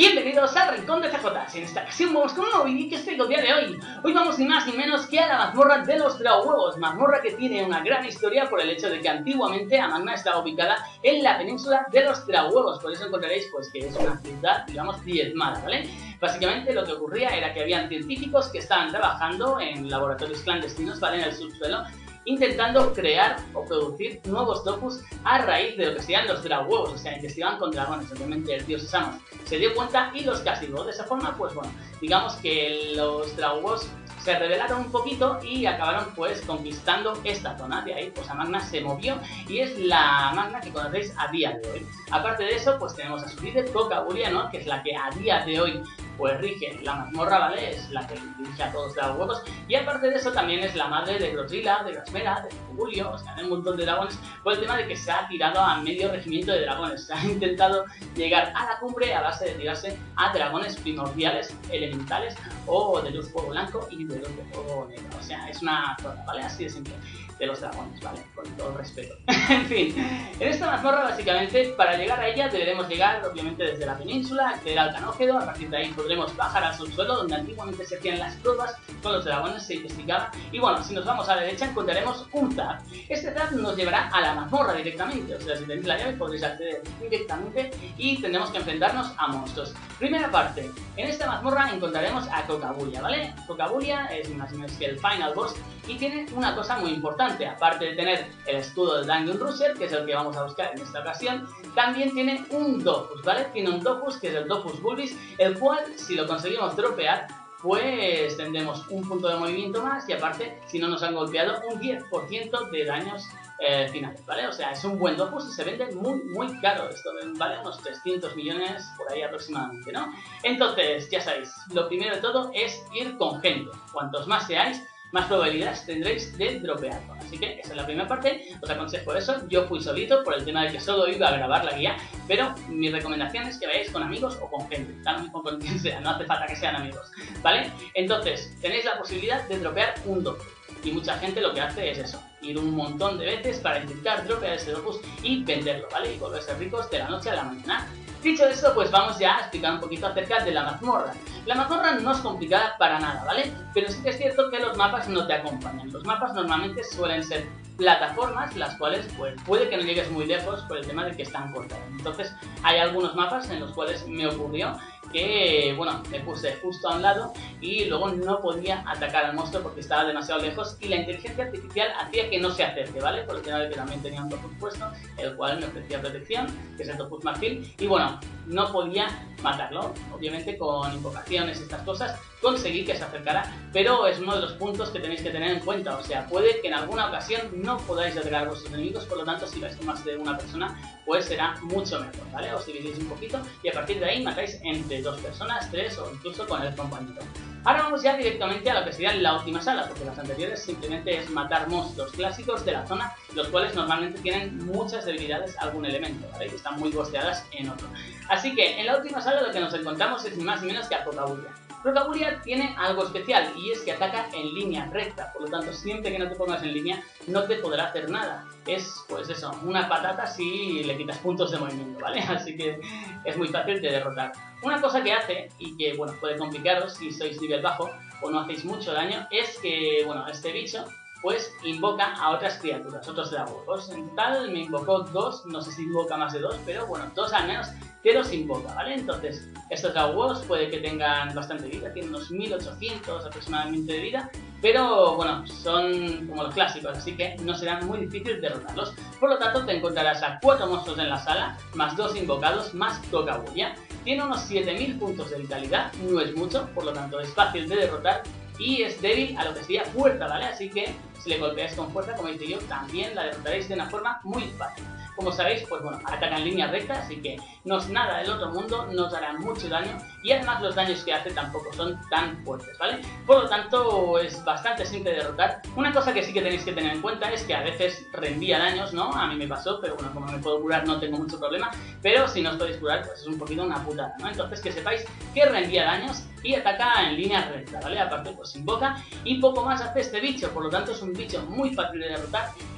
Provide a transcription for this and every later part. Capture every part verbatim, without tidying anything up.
Bienvenidos al Rincón de C J. En esta ocasión vamos con un nuevo vídeo que os traigo el día de hoy. Hoy vamos ni más ni menos que a la mazmorra de los Dragohuevos. Mazmorra que tiene una gran historia por el hecho de que antiguamente Amagna estaba ubicada en la península de los Dragohuevos. Por eso encontraréis pues que es una ciudad, digamos, diezmada, ¿vale? Básicamente lo que ocurría era que habían científicos que estaban trabajando en laboratorios clandestinos, ¿vale? En el subsuelo, intentando crear o producir nuevos topus a raíz de lo que serían los Dragohuevos, o sea, investigaban con dragones. Obviamente el dios Samos se dio cuenta y los castigó. De esa forma, pues bueno, digamos que los Dragohuevos se rebelaron un poquito y acabaron pues conquistando esta zona. De ahí pues Amagna se movió y es la Amagna que conocéis a día de hoy. Aparte de eso, pues tenemos a su líder Cocabulia, ¿no? Que es la que a día de hoy pues rige la mazmorra, ¿vale? Es la que dirige a todos los Dragohuevos. Y aparte de eso también es la madre de Grozilla, de Grasmera, de Cogulio, o sea, hay un montón de dragones, por el tema de que se ha tirado a medio regimiento de dragones. Se ha intentado llegar a la cumbre a base de tirarse a dragones primordiales, elementales, o de luz fuego blanco y de luz de fuego negro. O sea, es una zona, ¿vale? Así de simple. De los dragones, ¿vale? Con todo el respeto. En fin, en esta mazmorra básicamente para llegar a ella deberemos llegar obviamente desde la península, acceder al Canógedo. A partir de ahí podremos bajar al subsuelo donde antiguamente se hacían las pruebas con los dragones, se investigaba. Y bueno, si nos vamos a la derecha encontraremos un zap. Este zap nos llevará a la mazmorra directamente, o sea, si tenéis la llave podréis acceder directamente y tendremos que enfrentarnos a monstruos. Primera parte, en esta mazmorra encontraremos a Cocabulia, ¿vale? Cocabulia es más o menos que el final boss y tiene una cosa muy importante. Aparte de tener el escudo del Dungeon Rusher, que es el que vamos a buscar en esta ocasión, también tiene un Dofus, ¿vale? Tiene un Dofus, que es el Dofus Bulbis, el cual, si lo conseguimos dropear, pues tendremos un punto de movimiento más y aparte, si no nos han golpeado, un diez por ciento de daños eh, finales, ¿vale? O sea, es un buen Dofus y se vende muy, muy caro. Esto vale unos trescientos millones por ahí aproximadamente, ¿no? Entonces, ya sabéis, lo primero de todo es ir con gente. Cuantos más seáis, más probabilidades tendréis de dropearlo. Así que esa es la primera parte. Os aconsejo eso. Yo fui solito por el tema de que solo iba a grabar la guía, pero mi recomendación es que vayáis con amigos o con gente, tal mismo con quien sea, no hace falta que sean amigos, ¿vale? Entonces, tenéis la posibilidad de dropear un Dofus. Y mucha gente lo que hace es eso, ir un montón de veces para intentar dropear ese Dofus y venderlo, ¿vale? Y volverse ricos de la noche a la mañana. Dicho esto, pues vamos ya a explicar un poquito acerca de la mazmorra. La mazmorra no es complicada para nada, ¿vale? Pero sí que es cierto que los mapas no te acompañan. Los mapas normalmente suelen ser plataformas, las cuales pues puede que no llegues muy lejos por el tema de que están cortadas. Entonces hay algunos mapas en los cuales me ocurrió que, bueno, me puse justo a un lado y luego no podía atacar al monstruo porque estaba demasiado lejos y la inteligencia artificial hacía que no se acerque, ¿vale? Por el tema de que también tenía un Dofus puesto, el cual me ofrecía protección, que es el Dofus Marfil, y bueno, no podía matarlo. Obviamente con invocaciones y estas cosas conseguí que se acercara, pero es uno de los puntos que tenéis que tener en cuenta. O sea, puede que en alguna ocasión no podáis atacar a vuestros enemigos, por lo tanto si vais con más de una persona pues será mucho mejor, ¿vale? Os dividís un poquito y a partir de ahí matáis entre dos personas, tres o incluso con el compañero. Ahora vamos ya directamente a lo que sería la última sala, porque las anteriores simplemente es matar monstruos clásicos de la zona, los cuales normalmente tienen muchas debilidades a algún elemento, ¿vale? Que están muy bosteadas en otro. Así que en la última sala lo que nos encontramos es ni más ni menos que a Cocabulia. Cocabulia tiene algo especial y es que ataca en línea recta, por lo tanto siempre que no te pongas en línea no te podrá hacer nada. Es pues eso, una patata si le quitas puntos de movimiento, ¿vale? Así que es muy fácil de derrotar. Una cosa que hace, y que bueno puede complicaros si sois nivel bajo o no hacéis mucho daño, es que bueno este bicho pues invoca a otras criaturas, otros Dragohuevos. En total me invocó dos, no sé si invoca más de dos, pero bueno, dos al menos que los invoca, ¿vale? Entonces, estos Dragohuevos puede que tengan bastante vida, tienen unos mil ochocientos aproximadamente de vida, pero bueno, son como los clásicos, así que no será muy difícil derrotarlos. Por lo tanto, te encontrarás a cuatro monstruos en la sala, más dos invocados, más Cocabulia. Tiene unos siete mil puntos de vitalidad, no es mucho, por lo tanto es fácil de derrotar y es débil a lo que sería fuerza, ¿vale? Así que si le golpeáis con fuerza, como he dicho yo, también la derrotaréis de una forma muy fácil. Como sabéis, pues bueno, ataca en línea recta, así que no es nada del otro mundo, no os hará mucho daño y además los daños que hace tampoco son tan fuertes, ¿vale? Por lo tanto, es bastante simple de derrotar. Una cosa que sí que tenéis que tener en cuenta es que a veces reenvía daños, ¿no? A mí me pasó, pero bueno, como me puedo curar no tengo mucho problema, pero si no os podéis curar, pues es un poquito una putada, ¿no? Entonces que sepáis que reenvía daños y ataca en línea recta, ¿vale? Aparte, pues invoca y poco más hace este bicho, por lo tanto es un bicho muy fácil de derrotar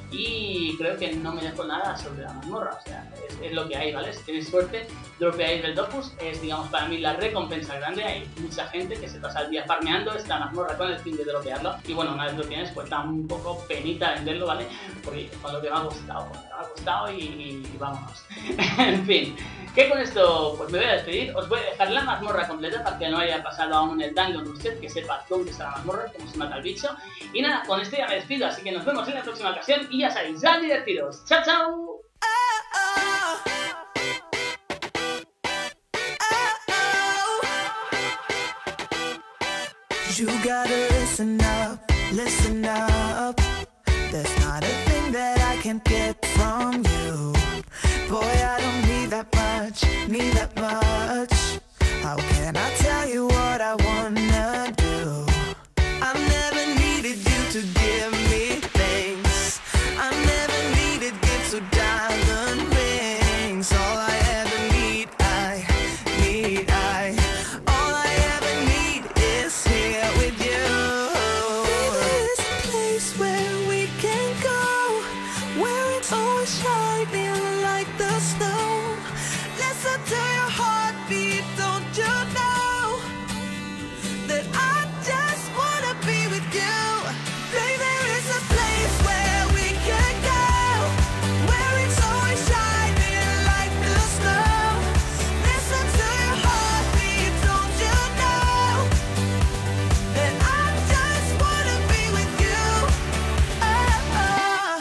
y creo que no me dejo nada sobre la mazmorra, o sea, es, es lo que hay, ¿vale? Si tenéis suerte, dropeáis el Dofus, es, digamos, para mí la recompensa grande. Hay mucha gente que se pasa el día farmeando esta mazmorra con el fin de dropearlo, y bueno, una vez lo tienes, pues da un poco penita venderlo, ¿vale? Porque con lo que me ha costado, me ha costado y, y vámonos. En fin, que con esto pues me voy a despedir. Os voy a dejar la mazmorra completa para que no haya pasado aún el Dungeon Reset, que sepa dónde está la mazmorra, cómo se mata el bicho. Y nada, con esto ya me despido, así que nos vemos en la próxima ocasión y ya sabéis, a divertiros. ¡Chao, chao! You gotta listen up, listen up. There's not a thing that I can't get from you. Boy, I don't need that much, need that much. How can I tell you what I wanna do? I never needed you to give me things. I never needed gifts or diamond rings. All I ever need, I need, I all I ever need is here with you. There's a place where we can go, where it's always shining like the snow. Listen to your heartbeat, don't you know that I just wanna be with you? Baby, there is a place where we can go, where it's always shining like the snow. Listen to your heartbeat, don't you know that I just wanna be with you? Oh, oh.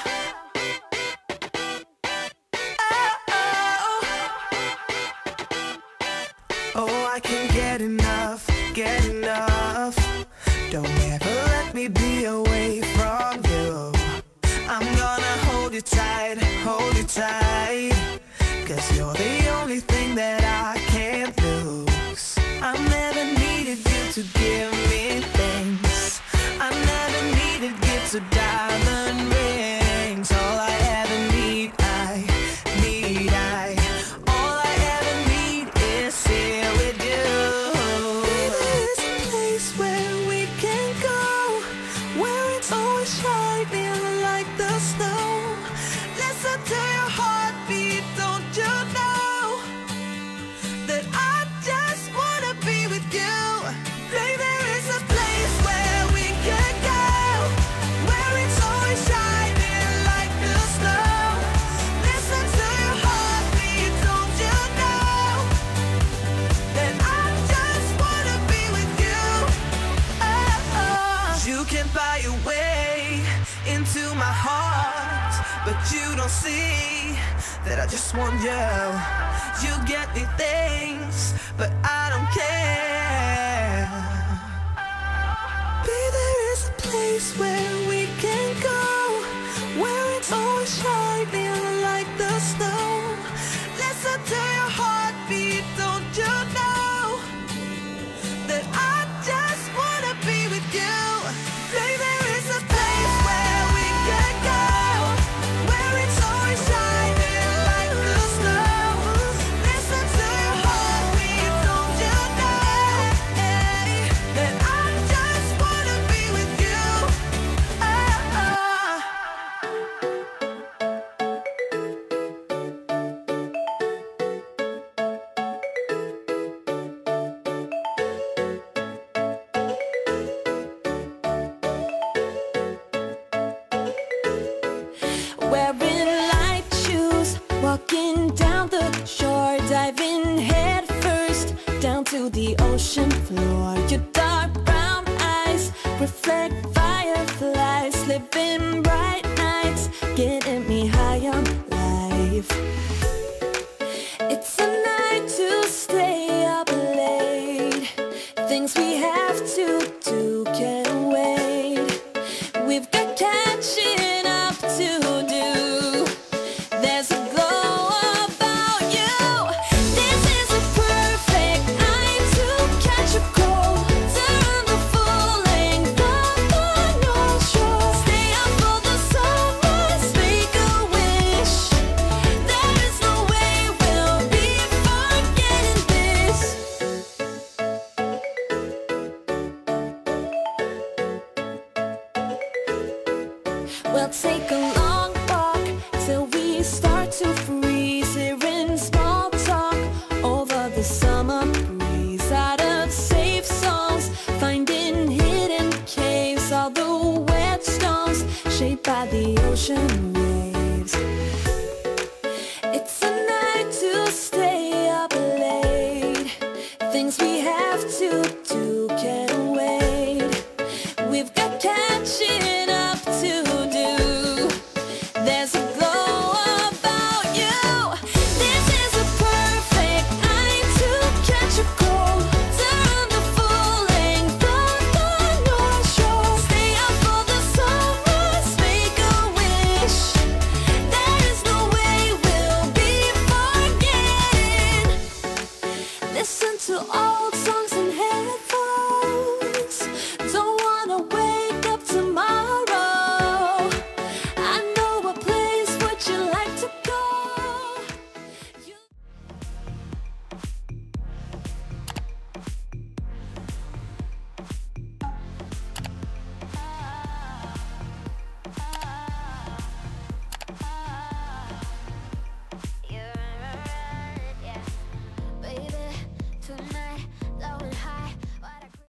Oh, oh, I can't get enough, get enough. Don't ever let me be away from you. I'm gonna hold you tight, hold you tight, 'cause you're the only thing that I can't lose. I never needed you to give me things. I never needed gifts or diamond rings. All I ever need, I need, I all I ever need is here with you. There's a place where we can go, where it's always shining like the snow. Listen to your heartbeat, don't you know that I just wanna be with you? Baby, there is a place where we can go, where it's always shining like the snow. Listen to your heartbeat, don't you know that I just wanna be with you? Oh, oh. You can buy your way into my heart, but you don't see that I just want you. You get me things, but I don't care. Baby, there is a place where we can go, where it's always shining like the snow. Listen to your heartbeat, don't you know that I just wanna be with you? Baby, there is a place where we can go, where it's always shining like the snow. Listen to your heartbeat, don't you know that I just wanna be with you? Oh, oh. Wearing light shoes, walking down the shore, diving head first down to the ocean floor. Your dark brown eyes reflect fireflies, living bright nights, getting me high on life. It's a night to stay up late, things we have to do can't wait. We've got catching up to do. There's a glow about you. This is a perfect night to catch a cold, turn the full length of the North Shore. Stay up for the sunrise, make a wish. There is no way we'll be forgetting this. We'll take a long by the ocean way.